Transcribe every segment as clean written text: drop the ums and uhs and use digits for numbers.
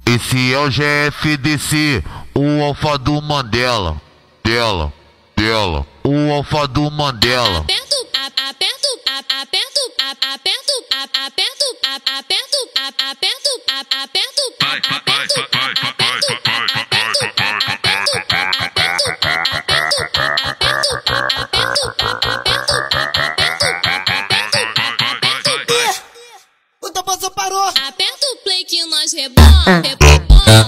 Esse é o GFDC, o alfa do Mandela. Dela. O alfa do Mandela. Aperto, O Tapaço parou. aperta o play que nós rebola, rebola.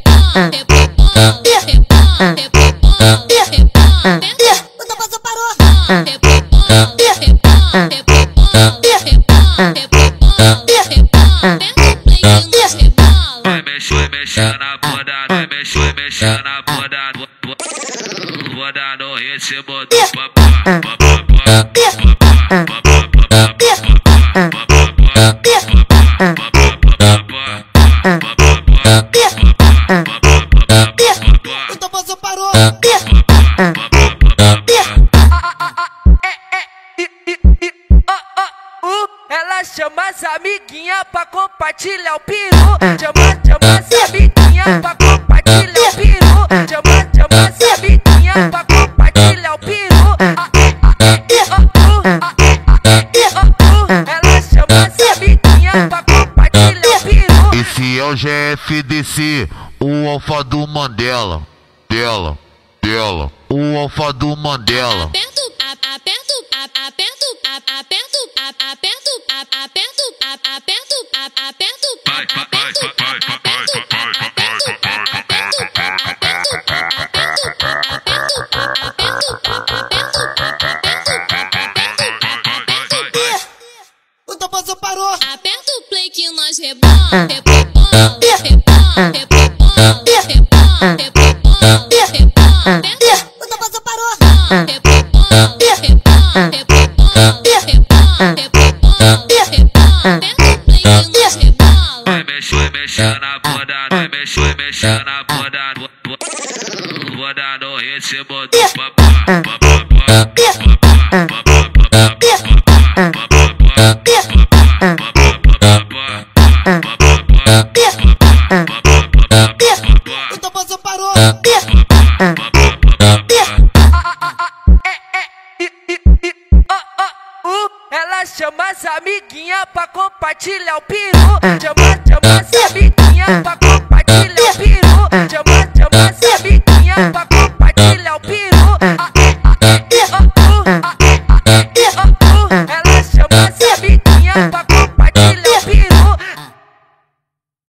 O Tapaço parou. Vai mexer na bunda, vai mexer na bunda. Vou dar no ritmo do papá. O Tapaço parou. Ela chama as amiguinhas pra compartilhar o peru. Chama as amiguinhas pra compartilhar o peru. Chama as amiguinhas pra compartilhar o peru. Ela chama as amiguinhas pra compartilhar o peru. Esse é o GFDC, o alfa do Mandela. Dela. O alfa do Mandela. O Tapaço parou. Aperta o play que nós rebola, O Tapaço parou. Vai mexer na bunda, vai mexer na bunda. Vou dar no ritmo do papá. O Tapaço parou. Ela chama as amiguinhas pra compartilhar o peru.